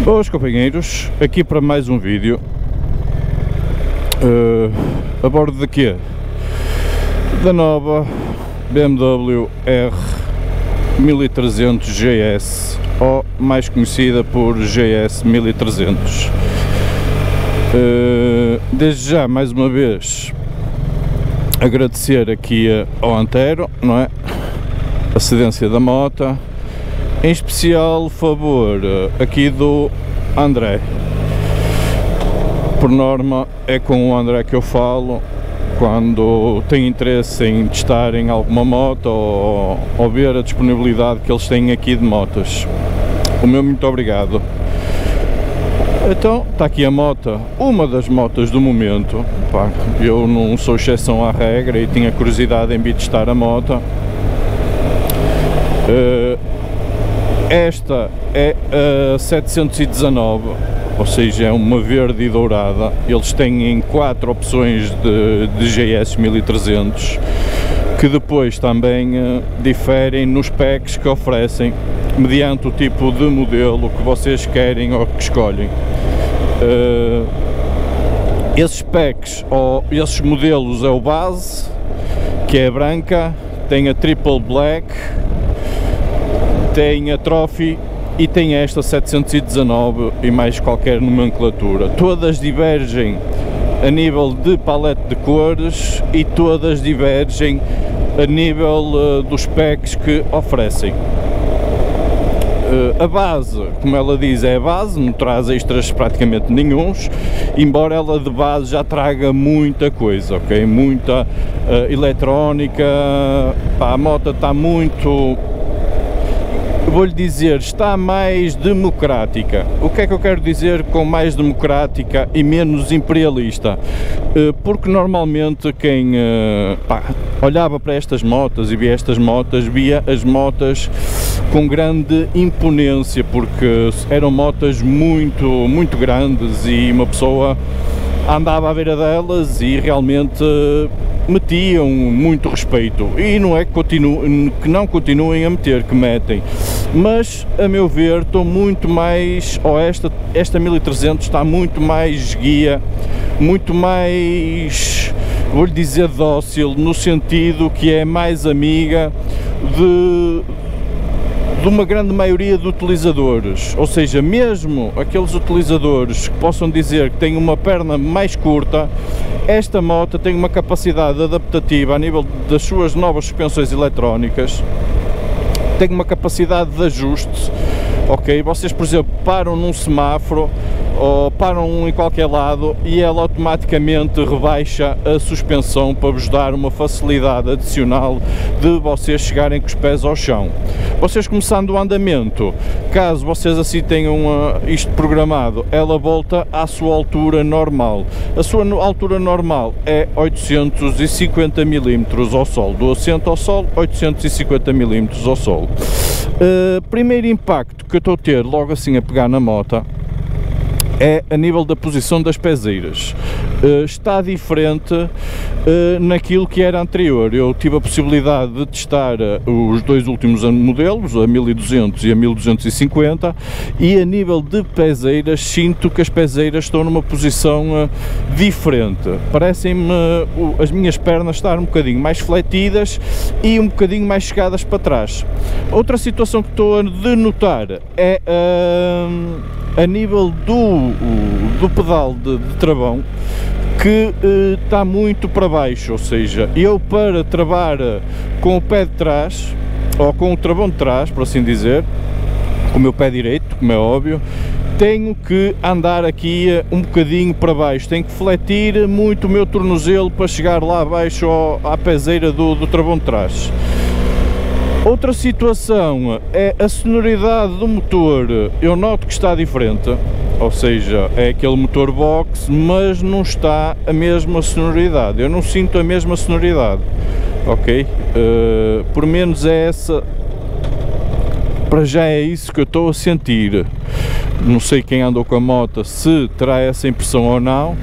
Boas companheiros, aqui para mais um vídeo a bordo de quê? Da nova BMW R 1300 GS, ou mais conhecida por GS 1300. Desde já, mais uma vez, agradecer aqui ao Antero, não é? A cedência da moto, em especial favor aqui do André. Por norma é com o André que eu falo quando tenho interesse em testar em alguma moto ou ver a disponibilidade que eles têm aqui de motos. O meu muito obrigado. Então, está aqui a moto, uma das motos do momento. Pá, eu não sou exceção à regra e tinha curiosidade em vir testar a moto. Esta é a 719, ou seja, é uma verde e dourada. Eles têm 4 opções de GS 1300, que depois também diferem nos packs que oferecem, mediante o tipo de modelo que vocês querem ou que escolhem. Esses packs, ou esses modelos, é o base, que é a branca, tem a triple black, tem a Trophy e tem esta 719 e mais qualquer nomenclatura. Todas divergem a nível de palete de cores e todas divergem a nível dos packs que oferecem. A base, como ela diz, é a base, não traz extras praticamente nenhuns, embora ela de base já traga muita coisa, ok? Muita eletrónica. Pá, a moto está muito... Vou-lhe dizer, está mais democrática. O que é que eu quero dizer com mais democrática e menos imperialista? Porque normalmente quem olhava para estas motas e via estas motas, via as motas com grande imponência, porque eram motas muito grandes e uma pessoa andava à beira delas e realmente metiam muito respeito, e não é que não continuem a meter, que metem, mas a meu ver estou muito mais, ou esta 1300 está muito mais guia, muito mais, vou-lhe dizer, dócil, no sentido que é mais amiga de uma grande maioria de utilizadores, ou seja, mesmo aqueles utilizadores que possam dizer que têm uma perna mais curta, esta moto tem uma capacidade adaptativa a nível das suas novas suspensões eletrónicas, tem uma capacidade de ajuste, ok? Vocês, por exemplo, param num semáforo ou param em qualquer lado e ela automaticamente rebaixa a suspensão para vos dar uma facilidade adicional de vocês chegarem com os pés ao chão. Vocês começando o andamento, caso vocês assim tenham isto programado, ela volta à sua altura normal. A sua altura normal é 850 mm ao solo, do assento ao solo, 850 mm ao solo. Primeiro impacto que eu estou a ter logo assim a pegar na moto é a nível da posição das pezeiras. Está diferente naquilo que era anterior. Eu tive a possibilidade de testar os dois últimos modelos, a 1200 e a 1250, e a nível de pezeiras sinto que as pezeiras estão numa posição diferente. Parecem-me as minhas pernas estar um bocadinho mais fletidas e um bocadinho mais chegadas para trás. Outra situação que estou a denotar é a nível do pedal de travão, que está muito para baixo, ou seja, eu para travar com o pé de trás, ou com o travão de trás, por assim dizer, com o meu pé direito, como é óbvio, tenho que andar aqui um bocadinho para baixo, tenho que fletir muito o meu tornozelo para chegar lá abaixo à pezeira do travão de trás. Outra situação é a sonoridade do motor. Eu noto que está diferente, ou seja, é aquele motor box, mas não está a mesma sonoridade, eu não sinto a mesma sonoridade, ok? Por menos é essa, para já é isso que eu estou a sentir. Não sei quem andou com a moto se terá essa impressão ou não,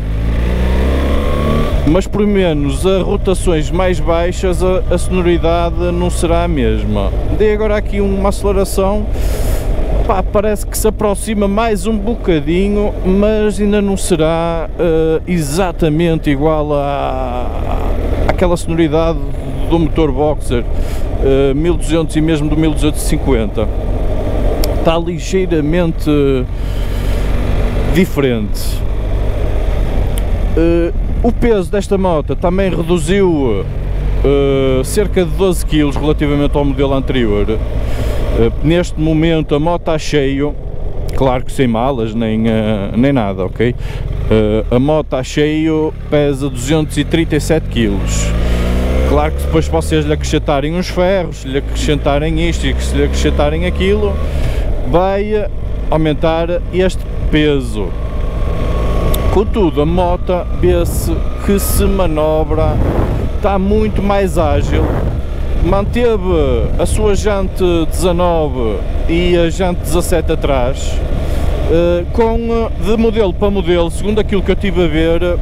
mas por menos a rotações mais baixas a sonoridade não será a mesma. Dei agora aqui uma aceleração pá, parece que se aproxima mais um bocadinho, mas ainda não será exatamente igual àquela sonoridade do motor Boxer 1200 e mesmo do 1250. Está ligeiramente diferente. O peso desta moto também reduziu cerca de 12 kg relativamente ao modelo anterior. Neste momento a moto está cheio, claro que sem malas nem nada, ok? A moto está cheio, pesa 237 kg. Claro que depois vocês lhe acrescentarem uns ferros, se lhe acrescentarem isto e se lhe acrescentarem aquilo, vai aumentar este peso. Contudo, a moto vê-se que se manobra, está muito mais ágil. Manteve a sua jante 19 e a jante 17 atrás, de modelo para modelo, segundo aquilo que eu estive a ver,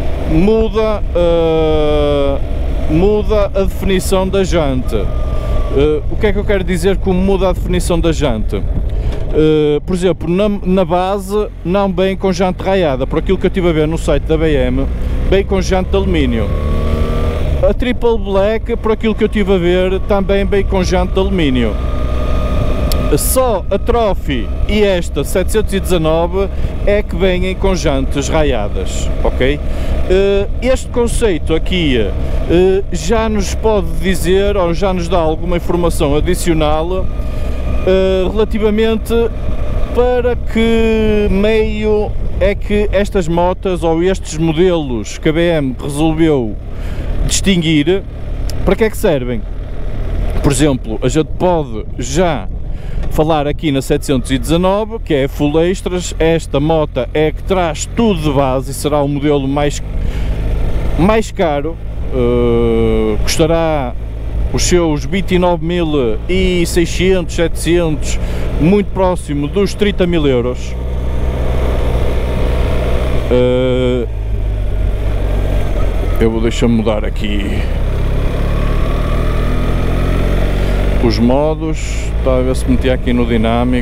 muda a definição da jante. O que é que eu quero dizer com muda a definição da jante? Por exemplo, na base não vem com jante raiada, por aquilo que eu estive a ver no site da BM, vem com jante de alumínio. A Triple Black, por aquilo que eu estive a ver, também vem com jante de alumínio. Só a Trophy e esta 719 é que vêm com jantes raiadas, ok? Este conceito aqui já nos pode dizer, ou já nos dá alguma informação adicional relativamente para que meio é que estas motas ou estes modelos que a BM resolveu distinguir, para que é que servem. Por exemplo, a gente pode já falar aqui na 719, que é full extras. Esta moto é que traz tudo de base e será o modelo mais caro, custará os seus 29.600, 700, muito próximo dos 30.000 euros. Eu vou deixar mudar aqui os modos, está a ver se metia aqui no dinâmico.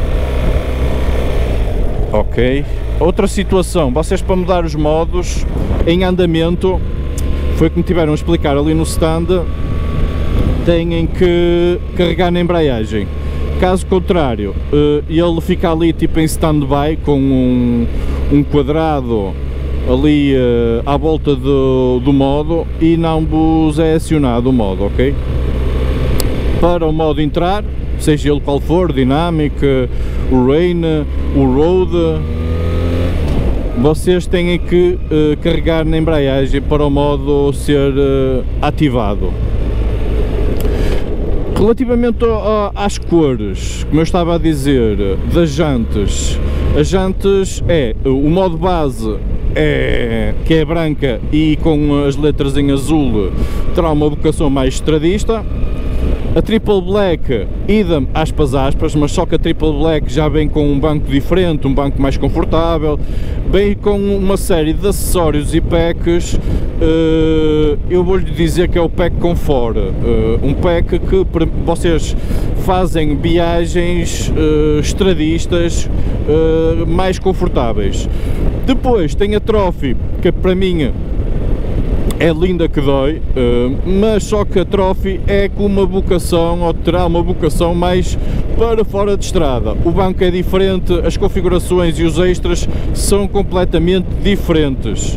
Ok. Outra situação, vocês para mudar os modos em andamento, foi o que me tiveram a explicar ali no stand, têm que carregar na embreagem. Caso contrário, ele fica ali tipo em stand-by com um quadrado ali à volta do modo e não vos é acionado o modo, ok? Para o modo entrar, seja ele qual for, Dynamic, o Rain, o Road, vocês têm que carregar na embreagem para o modo ser ativado. Relativamente às cores, como eu estava a dizer, das jantes, as jantes o modo base que é branca e com as letras em azul, terá uma vocação mais estradista. A Triple Black, idem, aspas, mas só que a Triple Black já vem com um banco diferente, um banco mais confortável, vem com uma série de acessórios e packs. Eu vou-lhe dizer que é o pack Comfort, um pack que vocês fazem viagens estradistas mais confortáveis. Depois tem a Trophy, que para mim é linda que dói, mas só que a Trophy é com uma vocação, ou terá uma vocação mais para fora de estrada. O banco é diferente, as configurações e os extras são completamente diferentes.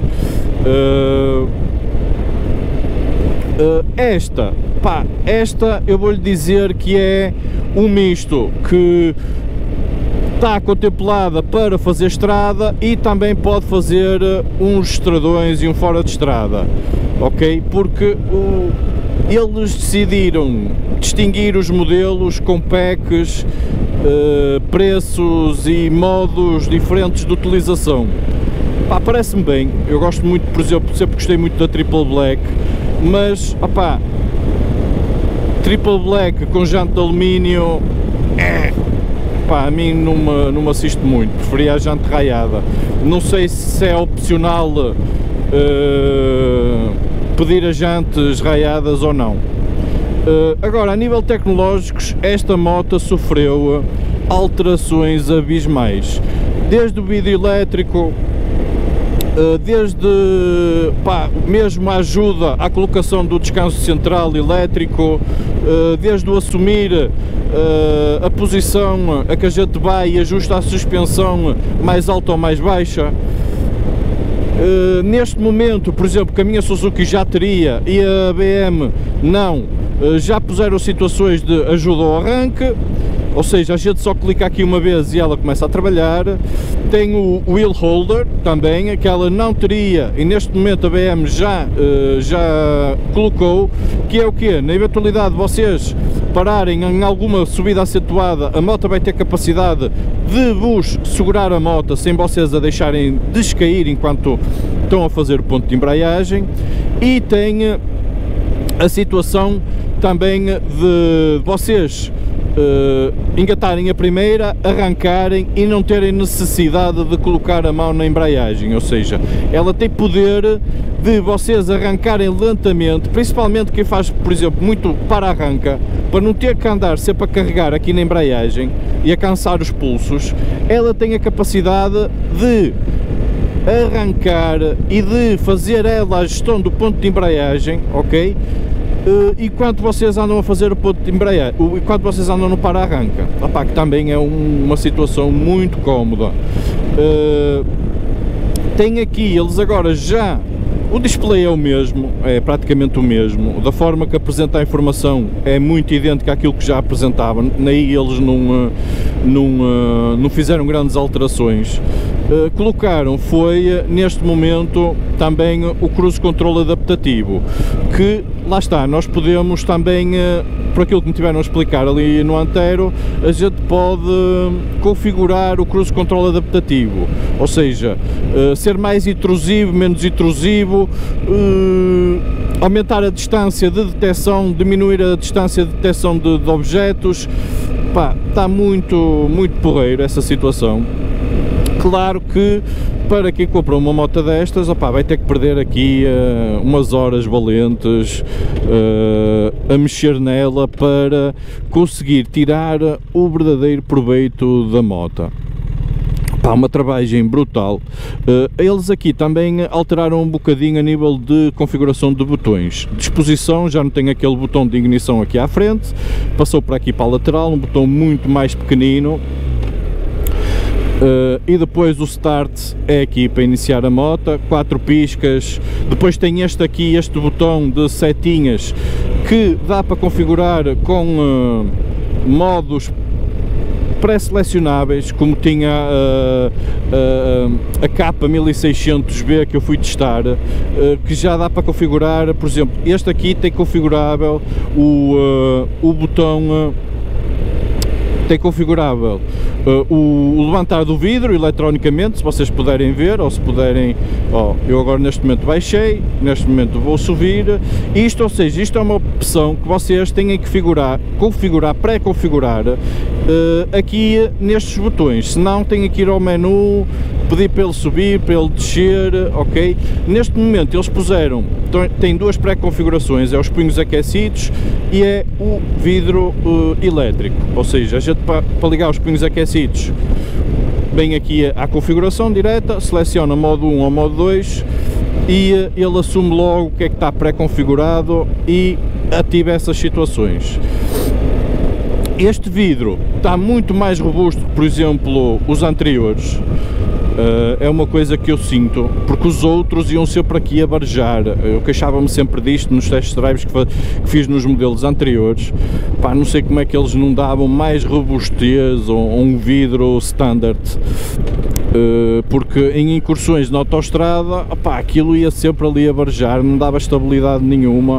Esta eu vou-lhe dizer que é um misto que está contemplada para fazer estrada e também pode fazer uns estradões e um fora de estrada, ok? Porque eles decidiram distinguir os modelos com packs, preços e modos diferentes de utilização. Parece-me bem, eu gosto muito, por exemplo, sempre gostei muito da Triple Black, mas Triple Black com jante de alumínio, a mim não me assiste muito, preferia a jante raiada. Não sei se é opcional pedir as jantes raiadas ou não. Agora, a nível tecnológico, esta moto sofreu alterações abismais, desde o vidro elétrico, desde mesmo a ajuda à colocação do descanso central elétrico, desde o assumir a posição a que a gente vai e ajusta a suspensão mais alta ou mais baixa. Neste momento, por exemplo, que a minha Suzuki já teria e a BM não, já puseram situações de ajuda ao arranque, ou seja, a gente só clica aqui uma vez e ela começa a trabalhar. Tem o wheel holder também, que ela não teria e neste momento a BM já colocou, que é o quê? Na eventualidade de vocês pararem em alguma subida acentuada, a moto vai ter capacidade de vos segurar a moto sem vocês a deixarem descair enquanto estão a fazer o ponto de embreagem. E tem a situação também de vocês engatarem a primeira, arrancarem e não terem necessidade de colocar a mão na embreagem, ou seja, ela tem poder de vocês arrancarem lentamente, principalmente quem faz, por exemplo, muito para-arranca, para não ter que andar sempre a carregar aqui na embreagem e a cansar os pulsos. Ela tem a capacidade de arrancar e de fazer ela a gestão do ponto de embreagem, ok? Enquanto vocês andam a fazer o ponto de embreagem, enquanto vocês andam no para-arranca, que também é uma situação muito cómoda. Tem aqui, eles agora já, o display é o mesmo, é praticamente o mesmo, da forma que apresenta a informação é muito idêntica àquilo que já apresentavam, aí eles não fizeram grandes alterações. Colocaram foi neste momento também o cruise control adaptativo, que lá está, nós podemos também, por aquilo que me tiveram a explicar ali no Antero, a gente pode configurar o cruise control adaptativo, ou seja, ser mais intrusivo, menos intrusivo, aumentar a distância de detecção, diminuir a distância de detecção de objetos. Está muito porreiro essa situação. Claro que para quem compra uma moto destas, vai ter que perder aqui umas horas valentes a mexer nela para conseguir tirar o verdadeiro proveito da moto. Uma travagem brutal. Eles aqui também alteraram um bocadinho a nível de configuração de botões. Disposição, já não tem aquele botão de ignição aqui à frente, passou para aqui para a lateral, um botão muito mais pequenino. E depois o start é aqui para iniciar a moto, 4 piscas, depois tem este botão de setinhas que dá para configurar com modos pré-selecionáveis, como tinha a capa 1600B que eu fui testar, que já dá para configurar, por exemplo, este aqui tem configurável o botão, tem configurável o levantar do vidro eletronicamente, se vocês puderem ver, ou se puderem, eu agora neste momento baixei, neste momento vou subir, ou seja, isto é uma opção que vocês têm que pré-configurar aqui nestes botões, senão têm que ir ao menu, pedir para ele subir, para ele descer, ok? Neste momento eles puseram, tem duas pré-configurações, é os punhos aquecidos e é o vidro elétrico, ou seja, a gente para ligar os punhos aquecidos vem aqui à configuração direta, seleciona modo 1 ou modo 2 e ele assume logo o que é que está pré-configurado e ativa essas situações. Este vidro está muito mais robusto que, por exemplo, os anteriores. É uma coisa que eu sinto, porque os outros iam sempre aqui a barejar. Eu queixava-me sempre disto nos test drives que fiz nos modelos anteriores. Não sei como é que eles não davam mais robustez ou um vidro standard, porque em incursões na autoestrada, aquilo ia sempre ali a barejar, não dava estabilidade nenhuma,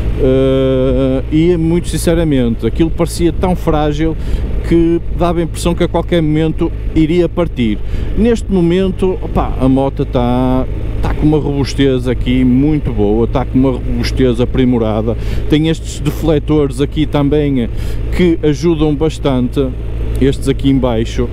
e muito sinceramente aquilo parecia tão frágil que dava a impressão que a qualquer momento iria partir. Neste momento, a moto está com uma robustez aqui muito boa, está com uma robustez aprimorada, tem estes defletores aqui também que ajudam bastante, estes aqui em baixo,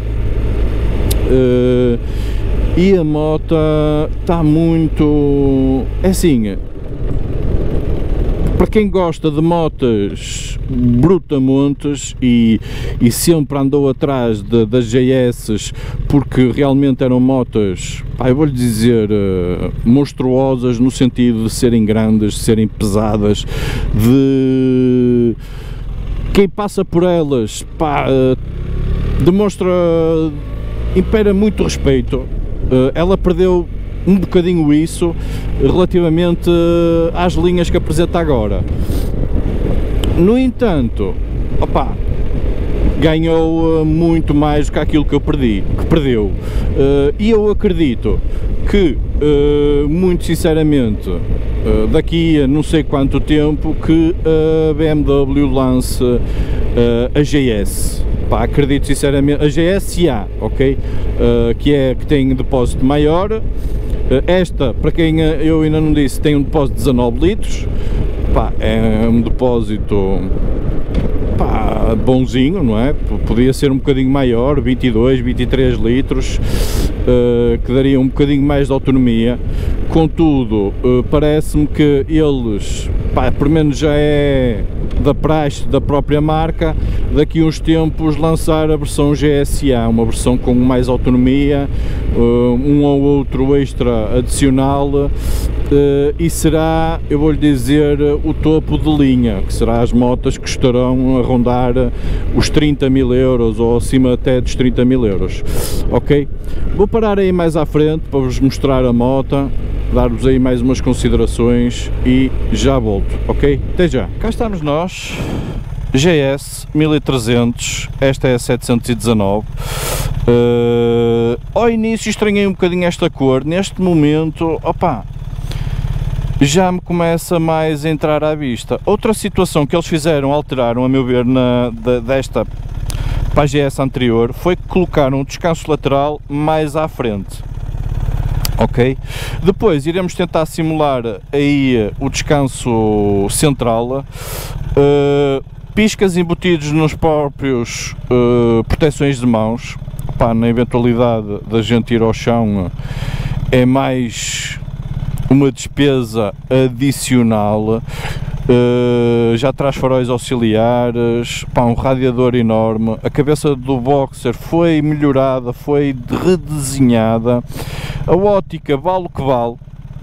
e a moto está muito, é assim, para quem gosta de motos brutamontes e sempre andou atrás das JS, porque realmente eram motas, pá, eu vou-lhe dizer, monstruosas, no sentido de serem grandes, de serem pesadas, de quem passa por elas, pá, demonstra, impera muito respeito. Ela perdeu um bocadinho isso relativamente às linhas que apresenta agora. No entanto, opa, ganhou muito mais do que aquilo que perdeu. E eu acredito que, muito sinceramente, daqui a não sei quanto tempo, que a BMW lance a GS. Pá, acredito sinceramente, a GSA, ok? Que tem depósito maior. Esta, para quem eu ainda não disse, tem um depósito de 19 litros. Pá, é um depósito, pá, bonzinho, não é? Podia ser um bocadinho maior, 22, 23 litros, que daria um bocadinho mais de autonomia. Contudo, parece-me que eles, pá, pelo menos já é da praxe da própria marca, daqui a uns tempos lançar a versão GSA, uma versão com mais autonomia, um ou outro extra adicional, e será, eu vou-lhe dizer, o topo de linha, que será as motas que estarão a rondar os 30.000 euros ou acima até dos 30.000 euros, ok? Vou parar aí mais à frente para vos mostrar a moto, dar-vos aí mais umas considerações e já volto, ok? Até já! Cá estamos nós, GS 1300, esta é a 719. Ao início estranhei um bocadinho esta cor, neste momento, opa, já me começa mais a entrar à vista. Outra situação que eles fizeram, alteraram a meu ver desta para a GS anterior, foi que colocaram um descanso lateral mais à frente. Ok? Depois iremos tentar simular aí o descanso central, piscas embutidos nos próprios proteções de mãos. Pá, na eventualidade da gente ir ao chão, é mais uma despesa adicional. Já traz faróis auxiliares, pá, um radiador enorme, a cabeça do boxer foi melhorada, foi redesenhada, a ótica vale o que vale.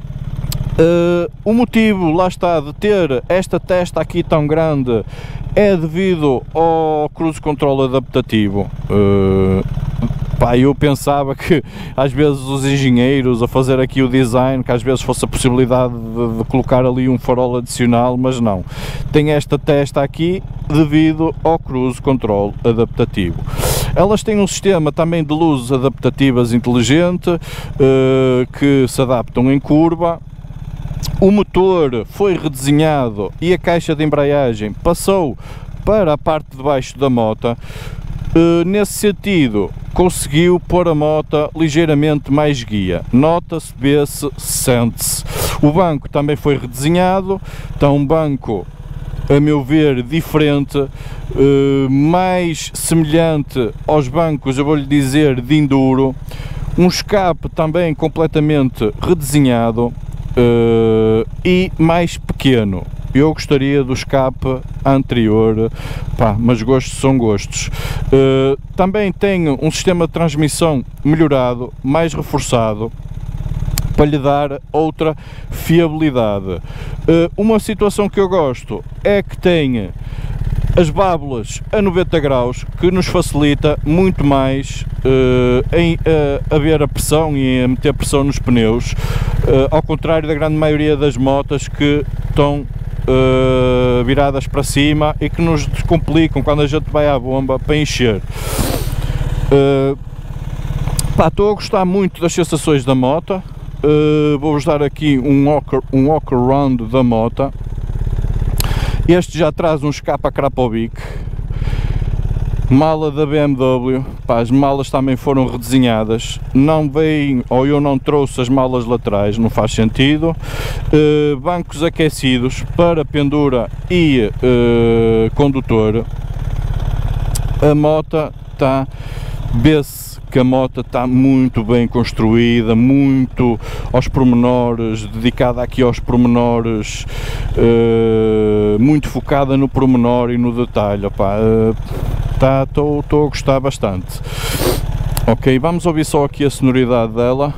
O motivo, lá está, de ter esta testa aqui tão grande é devido ao cruise control adaptativo. Pá, eu pensava que às vezes os engenheiros a fazer aqui o design, que às vezes fosse a possibilidade de colocar ali um farol adicional, mas não. Tem esta testa aqui devido ao cruise control adaptativo. Elas têm um sistema também de luzes adaptativas inteligente, que se adaptam em curva. O motor foi redesenhado e a caixa de embreagem passou para a parte de baixo da moto. Nesse sentido, conseguiu pôr a moto ligeiramente mais guia. Nota-se, vê-se, sente-se. O banco também foi redesenhado, está um banco, a meu ver, diferente, mais semelhante aos bancos, eu vou-lhe dizer, de enduro. Um escape também completamente redesenhado, e mais pequeno. Eu gostaria do escape anterior, pá, mas gostos são gostos. Também tem um sistema de transmissão melhorado, mais reforçado, para lhe dar outra fiabilidade. Uma situação que eu gosto é que tem as válvulas a 90 graus, que nos facilita muito mais a ver a pressão e a meter pressão nos pneus, ao contrário da grande maioria das motas que estão viradas para cima e que nos descomplicam quando a gente vai à bomba para encher. Estou a gostar muito das sensações da moto. Vou-vos dar aqui um walk around da moto. Este já traz um escape a Krapovic, mala da BMW, pá, as malas também foram redesenhadas, não vem, ou eu não trouxe as malas laterais, não faz sentido. Bancos aquecidos para pendura e condutor. A moto está, vê-se que a moto está muito bem construída, muito aos pormenores, dedicada aqui aos pormenores, muito focada no pormenor e no detalhe. Estou a gostar bastante. Ok, vamos ouvir só aqui a sonoridade dela.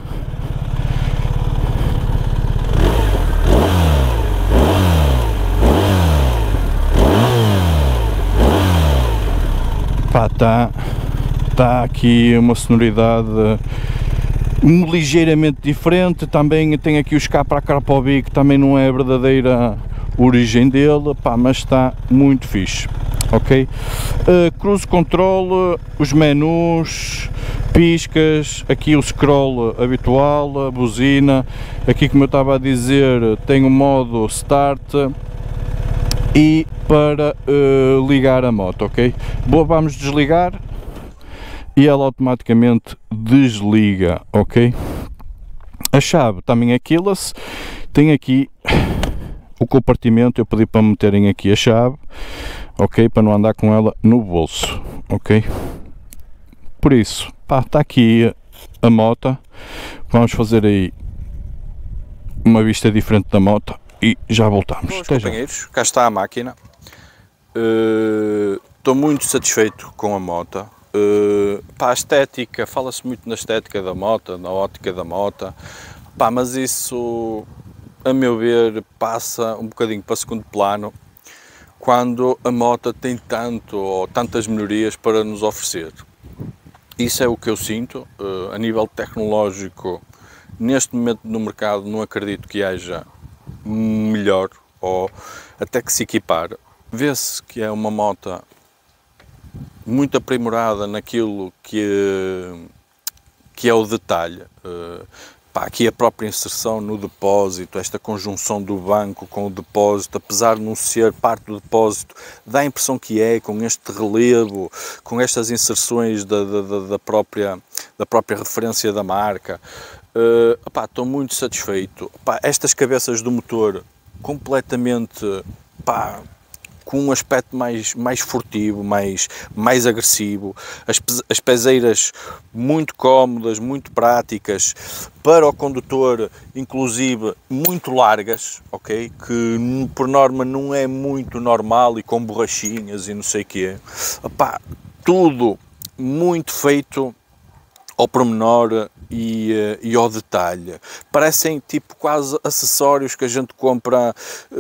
Está aqui uma sonoridade ligeiramente diferente. Também tem aqui o escape para a Krapovic, que também não é a verdadeira origem dele, mas está muito fixe. Ok, cruise control, os menus, piscas, aqui o scroll habitual, a buzina, aqui como eu estava a dizer tem o modo start e para ligar a moto, ok? Vamos desligar e ela automaticamente desliga, ok? A chave também é keyless, tem aqui o compartimento, eu pedi para meterem aqui a chave, ok? Para não andar com ela no bolso, ok? Por isso, está aqui a moto, vamos fazer aí uma vista diferente da moto e já voltamos. Bom, companheiros, cá está a máquina. Estou muito satisfeito com a moto. A estética, fala-se muito na estética da moto, na ótica da moto, mas isso, a meu ver, passa um bocadinho para segundo plano quando a moto tem tantas melhorias para nos oferecer. Isso é o que eu sinto. A nível tecnológico, neste momento no mercado não acredito que haja melhor ou até que se equipare. Vê-se que é uma moto muito aprimorada naquilo que é o detalhe. Aqui a própria inserção no depósito, esta conjunção do banco com o depósito, apesar de não ser parte do depósito, dá a impressão que é, com este relevo, com estas inserções da própria referência da marca. Estou muito satisfeito. Estas cabeças do motor completamente com um aspecto mais furtivo, mais agressivo, as pezeiras muito cómodas, muito práticas, para o condutor, inclusive muito largas, ok? Que por norma não é muito normal e com borrachinhas e não sei o quê. Tudo muito feito ao pormenor e ao detalhe. Parecem tipo quase acessórios que a gente compra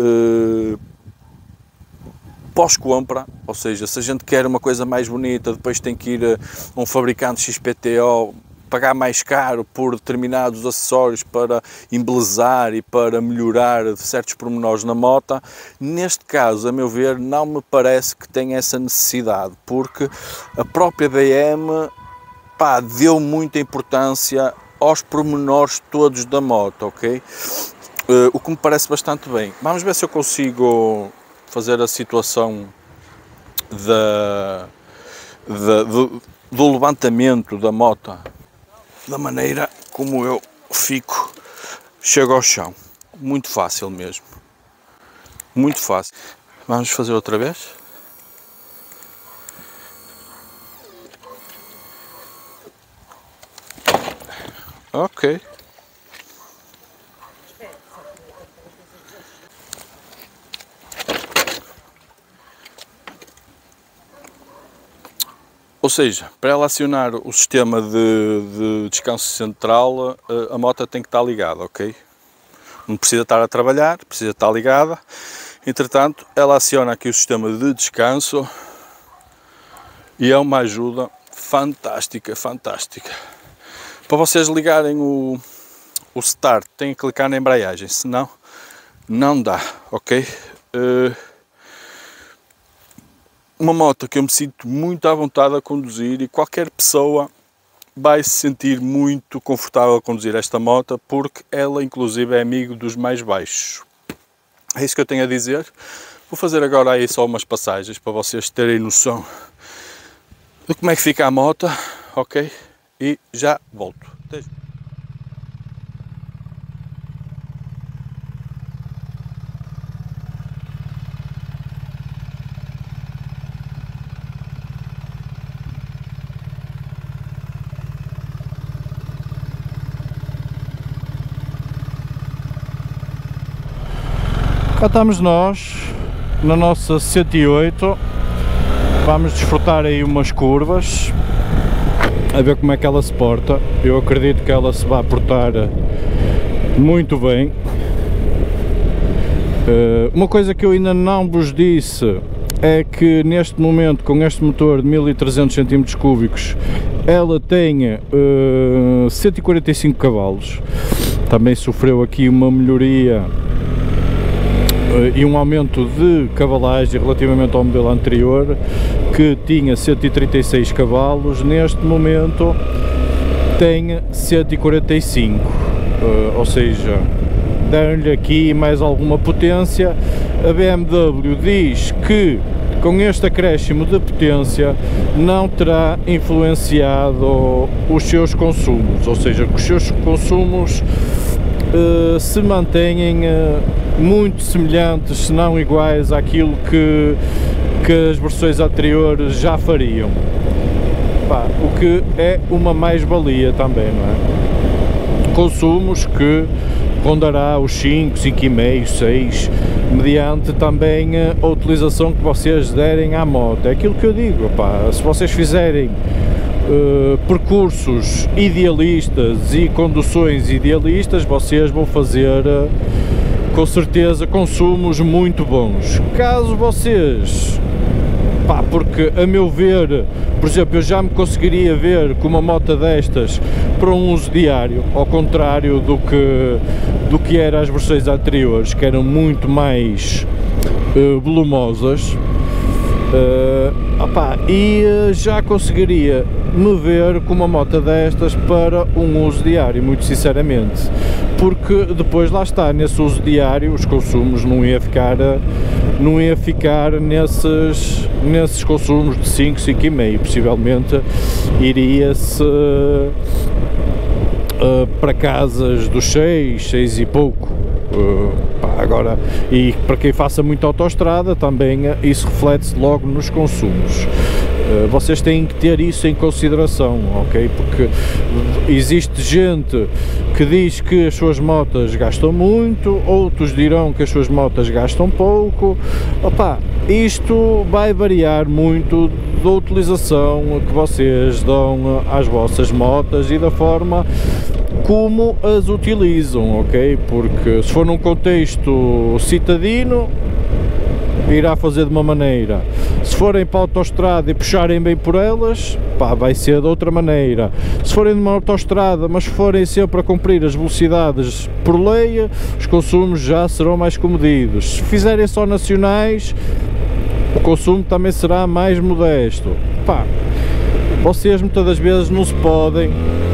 pós-compra, ou seja, se a gente quer uma coisa mais bonita, depois tem que ir a um fabricante XPTO, pagar mais caro por determinados acessórios para embelezar e para melhorar certos pormenores na moto. Neste caso, a meu ver, não me parece que tenha essa necessidade, porque a própria BM deu muita importância aos pormenores todos da moto, ok? O que me parece bastante bem. Vamos ver se eu consigo fazer a situação do levantamento da moto da maneira como eu chego ao chão. Muito fácil mesmo, muito fácil. Vamos fazer outra vez. Ok. Ou seja, para ela acionar o sistema de descanso central, a moto tem que estar ligada, ok? Não precisa estar a trabalhar, precisa estar ligada. Entretanto, ela aciona aqui o sistema de descanso e é uma ajuda fantástica, fantástica. Para vocês ligarem o start, têm que clicar na embreagem, senão não dá, ok? Uma moto que eu me sinto muito à vontade a conduzir e qualquer pessoa vai se sentir muito confortável a conduzir esta moto, porque ela inclusive é amigo dos mais baixos. É isso que eu tenho a dizer. Vou fazer agora aí só umas passagens para vocês terem noção de como é que fica a moto, ok? E já volto. Até já. Cá estamos nós, na nossa 108, vamos desfrutar aí umas curvas, a ver como é que ela se porta. Eu acredito que ela se vai portar muito bem. Uma coisa que eu ainda não vos disse é que neste momento, com este motor de 1300 cm3, ela tem 145 cavalos, também sofreu aqui uma melhoria e um aumento de cavalagem relativamente ao modelo anterior, que tinha 136 cavalos, neste momento tem 145, ou seja, deram-lhe aqui mais alguma potência. A BMW diz que com este acréscimo de potência não terá influenciado os seus consumos, ou seja, que os seus consumos se mantêm muito semelhantes, se não iguais àquilo que as versões anteriores já fariam. Pá, o que é uma mais-valia também, não é? Consumos que rondará os 5, 5,5, 6, mediante também a utilização que vocês derem à moto. É aquilo que eu digo, pá, se vocês fizerem percursos idealistas e conduções idealistas, vocês vão fazer com certeza consumos muito bons. Caso vocês, pá, porque a meu ver, por exemplo, eu já me conseguiria ver com uma moto destas para um uso diário, ao contrário do que eram as versões anteriores, que eram muito mais volumosas. E já conseguiria me ver com uma moto destas para um uso diário, muito sinceramente, porque depois lá está, nesse uso diário os consumos não ia ficar nesses consumos de 5, 5,5, possivelmente iria-se para casas dos 6 e pouco. Agora, e para quem faça muita autoestrada também isso reflete-se logo nos consumos. Vocês têm que ter isso em consideração, ok? Porque existe gente que diz que as suas motas gastam muito, outros dirão que as suas motas gastam pouco. Isto vai variar muito da utilização que vocês dão às vossas motas e da forma como as utilizam, ok? Porque se for num contexto citadino, irá fazer de uma maneira. Se forem para a autoestrada e puxarem bem por elas, pá, vai ser de outra maneira. Se forem numa autoestrada, mas forem sempre a cumprir as velocidades por lei, os consumos já serão mais comedidos. Se fizerem só nacionais, o consumo também será mais modesto. Pá, vocês muitas das vezes não se podem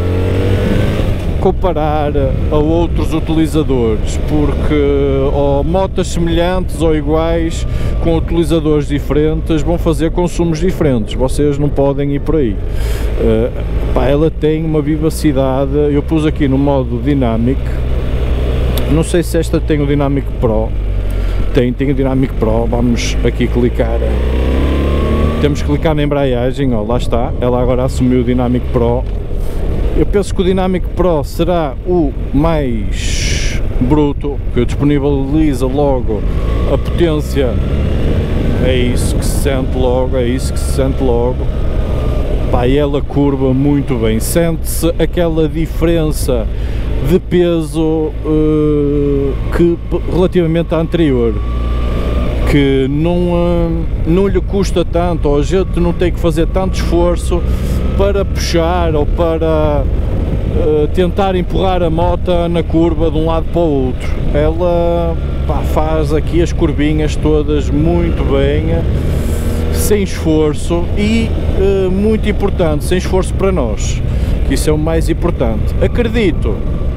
comparar a outros utilizadores, porque ou motas semelhantes ou iguais com utilizadores diferentes vão fazer consumos diferentes. Vocês não podem ir por aí. Ela tem uma vivacidade. Eu pus aqui no modo Dynamic, não sei se esta tem o Dynamic Pro. Tem o Dynamic Pro. Vamos aqui clicar, temos que clicar na embreagem, ó, lá está, ela agora assumiu o Dynamic Pro. Eu penso que o Dynamic Pro será o mais bruto, que disponibiliza logo a potência. É isso que se sente logo, Pá, e ela curva muito bem, sente-se aquela diferença de peso que relativamente à anterior, que não lhe custa tanto, ou a gente não tem que fazer tanto esforço para puxar ou para tentar empurrar a moto na curva de um lado para o outro. Ela, pá, faz aqui as curvinhas todas muito bem, sem esforço e, muito importante, sem esforço para nós, que isso é o mais importante. Acredito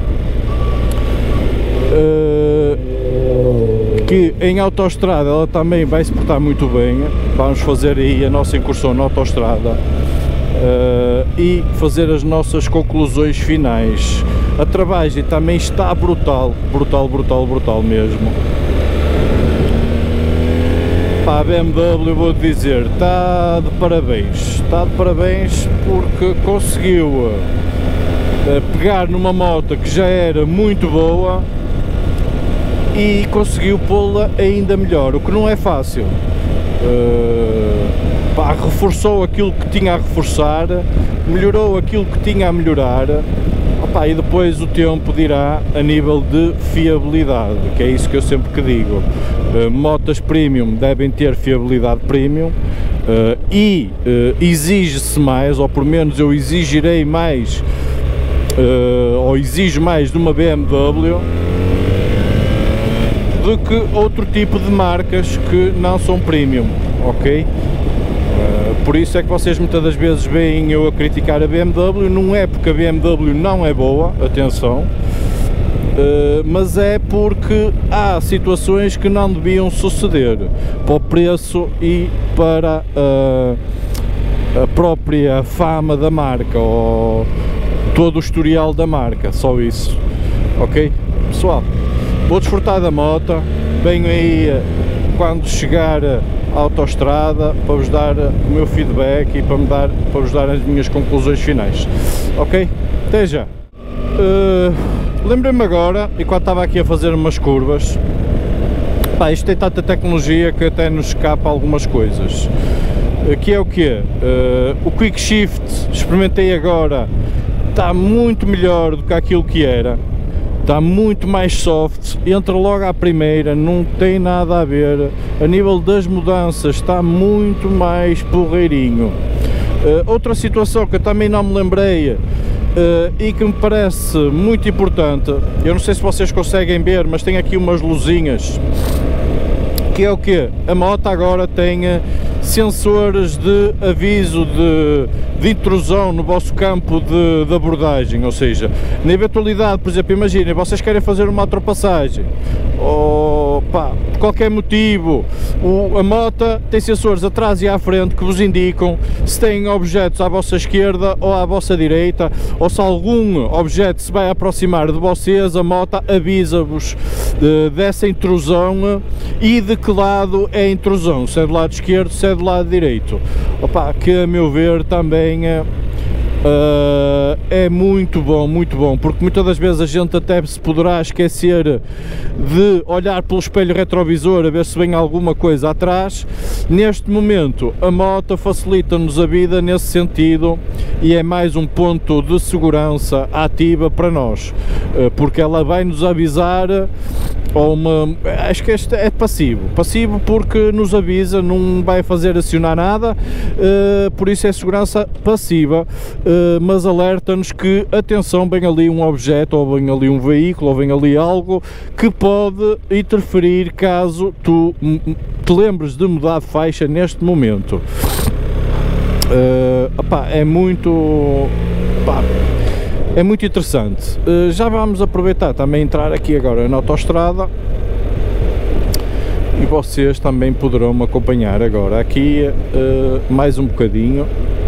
que em autoestrada ela também vai se portar muito bem. Vamos fazer aí a nossa incursão na autoestrada e fazer as nossas conclusões finais. A travagem também está brutal mesmo. Pá, a BMW, vou dizer, está de parabéns porque conseguiu pegar numa moto que já era muito boa e conseguiu pô-la ainda melhor, o que não é fácil. Pá, reforçou aquilo que tinha a reforçar, melhorou aquilo que tinha a melhorar, opá, e depois o tempo dirá a nível de fiabilidade, que é isso que eu sempre que digo. Motas premium devem ter fiabilidade premium, e exige-se mais, ou por menos eu exigirei mais, ou exijo mais de uma BMW do que outro tipo de marcas que não são premium, ok? Por isso é que vocês muitas das vezes veem eu a criticar a BMW, não é porque a BMW não é boa, atenção, mas é porque há situações que não deviam suceder para o preço e para a própria fama da marca, ou todo o historial da marca, só isso, ok? Pessoal, vou desfrutar da moto, venho aí quando chegar à autoestrada para vos dar o meu feedback e para vos dar as minhas conclusões finais, ok? Até já! Lembrei-me agora, enquanto estava aqui a fazer umas curvas, pá, isto tem tanta tecnologia que até nos escapa algumas coisas, que é o quê? O Quick Shift, experimentei agora, está muito melhor do que aquilo que era. Está muito mais soft, entra logo à primeira, não tem nada a ver. A nível das mudanças está muito mais porreirinho. Outra situação que eu também não me lembrei e que me parece muito importante, eu não sei se vocês conseguem ver, mas tem aqui umas luzinhas, que é o quê? A moto agora tem sensores de aviso de intrusão no vosso campo de abordagem, ou seja, na eventualidade, por exemplo, imaginem, vocês querem fazer uma ultrapassagem, ou pá, por qualquer motivo, a moto tem sensores atrás e à frente que vos indicam se têm objetos à vossa esquerda ou à vossa direita, ou se algum objeto se vai aproximar de vocês, a moto avisa-vos dessa intrusão e de que lado é a intrusão, se é do lado esquerdo, se é do lado direito. Opa, que a meu ver também é muito bom, porque muitas das vezes a gente até se poderá esquecer de olhar pelo espelho retrovisor a ver se vem alguma coisa atrás. Neste momento a moto facilita-nos a vida nesse sentido e é mais um ponto de segurança ativa para nós, porque ela vai nos avisar, acho que este é passivo porque nos avisa, não vai fazer acionar nada, por isso é segurança passiva, mas alerta-nos que, atenção, vem ali um objeto, ou vem ali um veículo, ou vem ali algo que pode interferir caso tu te lembres de mudar de faixa neste momento. É muito interessante. Já vamos aproveitar também entrar aqui agora na autoestrada e vocês também poderão me acompanhar agora aqui mais um bocadinho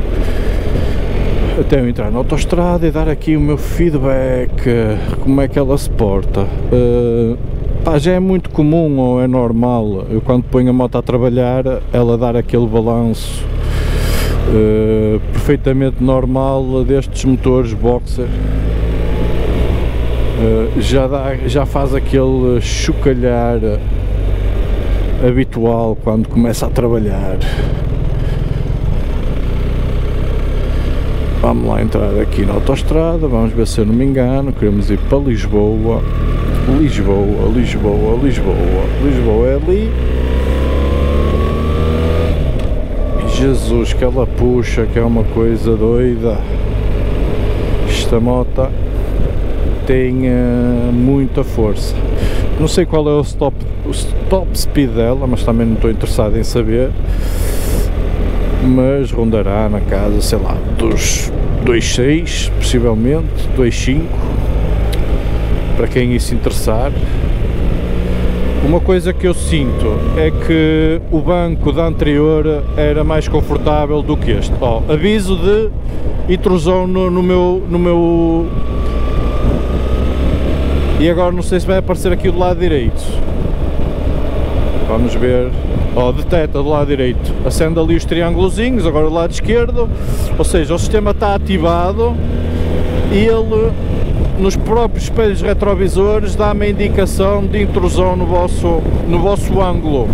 até eu entrar na autoestrada e dar aqui o meu feedback, como é que ela se porta. Já é muito comum, ou é normal, eu quando ponho a moto a trabalhar, ela dar aquele balanço perfeitamente normal destes motores boxer, já faz aquele chocalhar habitual quando começa a trabalhar. Vamos lá entrar aqui na autoestrada, vamos ver se eu não me engano, queremos ir para Lisboa é ali. Jesus, que ela puxa, que é uma coisa doida. Esta moto tem muita força. Não sei qual é o top speed dela, mas também não estou interessado em saber. Mas rondará na casa, sei lá, dos 2.6, possivelmente, 2.5, para quem isso interessar. Uma coisa que eu sinto é que o banco da anterior era mais confortável do que este. Aviso de intrusão no meu... E agora não sei se vai aparecer aqui do lado direito. Vamos ver. Detecta do lado direito. Acende ali os triângulozinhos, agora do lado esquerdo. Ou seja, o sistema está ativado e ele nos próprios espelhos retrovisores dá-me a indicação de intrusão no vosso ângulo.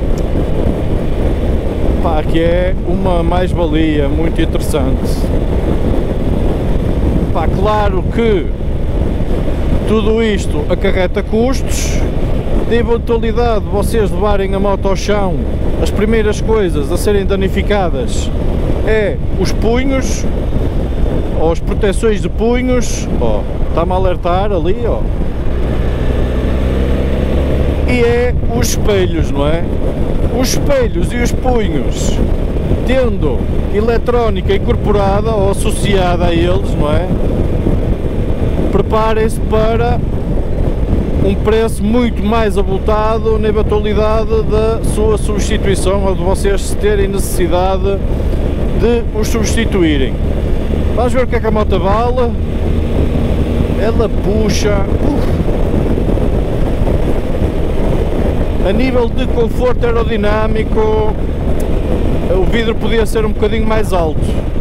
Pá, que é uma mais-valia muito interessante. Pá, claro que tudo isto acarreta custos. De eventualidade de vocês levarem a moto ao chão, as primeiras coisas a serem danificadas é os punhos, ou as proteções de punhos, ó, está-me a alertar ali, ó, e é os espelhos, não é? Os espelhos e os punhos, tendo eletrónica incorporada ou associada a eles, não é? Preparem-se para um preço muito mais avultado na eventualidade da sua substituição ou de vocês terem necessidade de os substituírem. Vamos ver o que é que a moto vale. Ela puxa. A nível de conforto aerodinâmico, o vidro podia ser um bocadinho mais alto.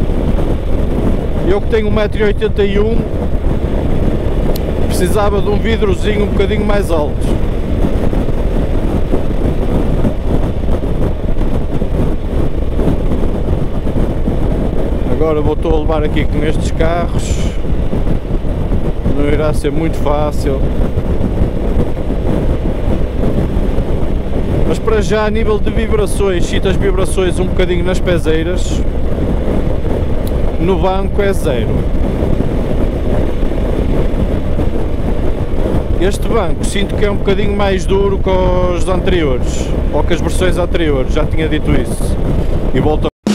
Eu que tenho 1,81 m, precisava de um vidrozinho um bocadinho mais alto. Agora estou a levar aqui com estes carros, não irá ser muito fácil, mas para já a nível de vibrações, sinto as vibrações um bocadinho nas pezeiras, no banco é zero. Este banco sinto que é um bocadinho mais duro que os anteriores, ou que as versões anteriores, já tinha dito isso. E volto a...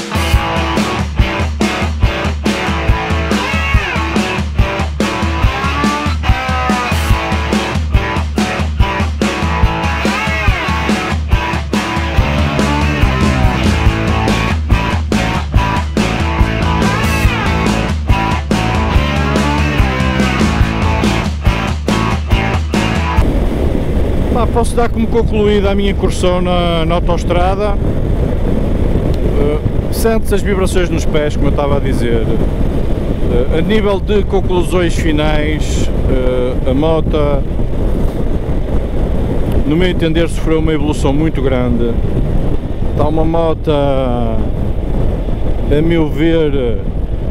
Posso dar como concluída a minha incursão na autoestrada. Sente-se as vibrações nos pés, como eu estava a dizer. A nível de conclusões finais, a moto, no meu entender, sofreu uma evolução muito grande. Está uma moto, a meu ver,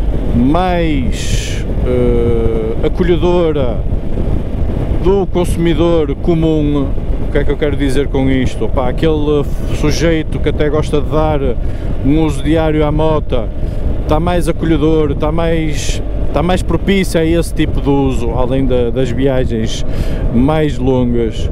mais acolhedora do consumidor comum. O que é que eu quero dizer com isto? Pá, aquele sujeito que até gosta de dar um uso diário à moto está mais acolhedor, está mais propício a esse tipo de uso, além das viagens mais longas.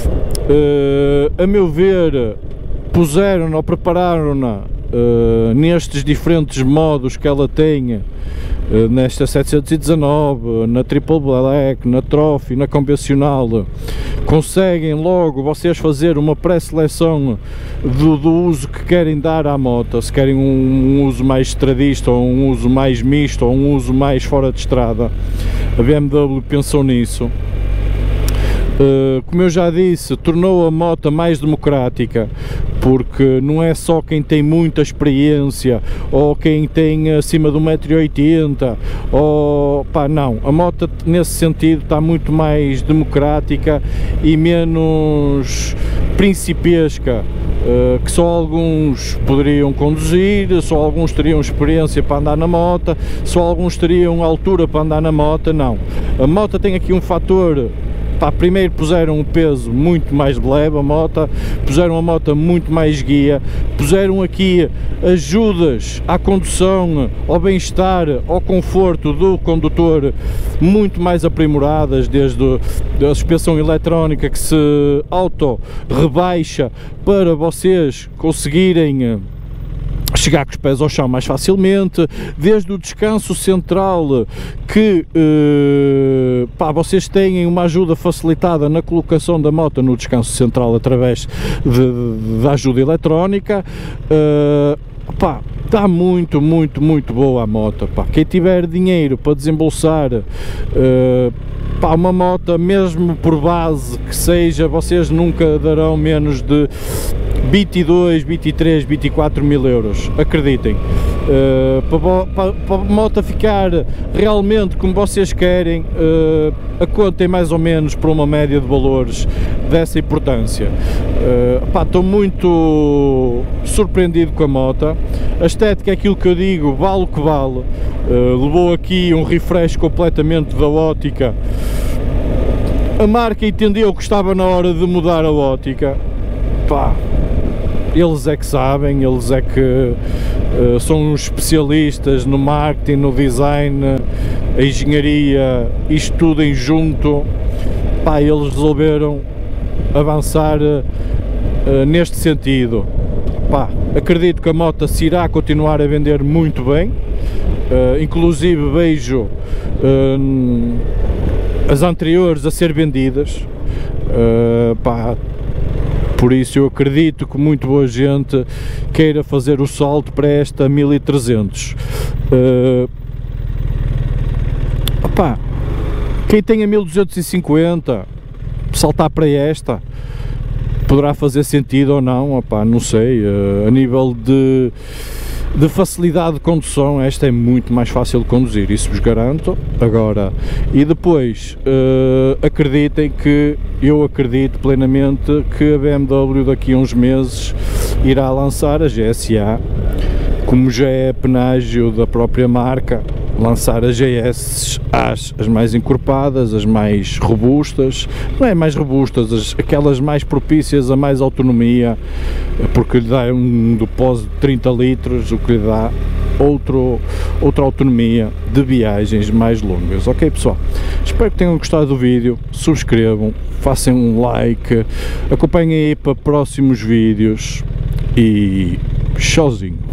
A meu ver, puseram-na ou prepararam-na nestes diferentes modos que ela tem, nesta 719, na Triple Black, na Trophy, na convencional. Conseguem logo vocês fazer uma pré-seleção do uso que querem dar à moto, se querem um uso mais estradista, ou um uso mais misto, ou um uso mais fora de estrada. A BMW pensou nisso. Como eu já disse, tornou a moto mais democrática, porque não é só quem tem muita experiência ou quem tem acima de 1,80 m, ou pá, não, a moto nesse sentido está muito mais democrática e menos principiesca, que só alguns poderiam conduzir, só alguns teriam experiência para andar na moto, só alguns teriam altura para andar na moto. Não, a moto tem aqui um fator. Pá, primeiro puseram um peso muito mais leve a moto, puseram a moto muito mais guia, puseram aqui ajudas à condução, ao bem-estar, ao conforto do condutor muito mais aprimoradas, desde a suspensão eletrónica que se auto-rebaixa para vocês conseguirem chegar com os pés ao chão mais facilmente, desde o descanso central que pá, vocês têm uma ajuda facilitada na colocação da moto no descanso central através da ajuda eletrónica. Pá, está muito boa a moto, pá. Quem tiver dinheiro para desembolsar pá, uma moto, mesmo por base que seja, vocês nunca darão menos de 22, 23, 24 mil euros, acreditem. Para a moto ficar realmente como vocês querem, a conta tem mais ou menos para uma média de valores dessa importância. Estou muito surpreendido com a moto. A estética é aquilo que eu digo, vale o que vale. Levou aqui um refresh completamente da ótica. A marca entendeu que estava na hora de mudar a ótica. Pá, eles é que sabem, eles é que são os especialistas no marketing, no design, a engenharia, isto tudo em junto. Pá, eles resolveram avançar neste sentido. Pá, acredito que a moto se irá continuar a vender muito bem, inclusive vejo as anteriores a ser vendidas. Pá, por isso eu acredito que muito boa gente queira fazer o salto para esta 1300. Quem tem a 1250, saltar para esta, poderá fazer sentido ou não, não sei. A nível de facilidade de condução, esta é muito mais fácil de conduzir, isso vos garanto. Agora, e depois, acreditem que eu acredito plenamente que a BMW daqui a uns meses irá lançar a GSA, como já é penágio da própria marca, lançar as GS as mais encorpadas, as mais robustas, não é mais robustas, aquelas mais propícias a mais autonomia, porque lhe dá um depósito de 30 litros, o que lhe dá outra autonomia de viagens mais longas. Ok, pessoal? Espero que tenham gostado do vídeo, subscrevam, façam um like, acompanhem aí para próximos vídeos e tchauzinho!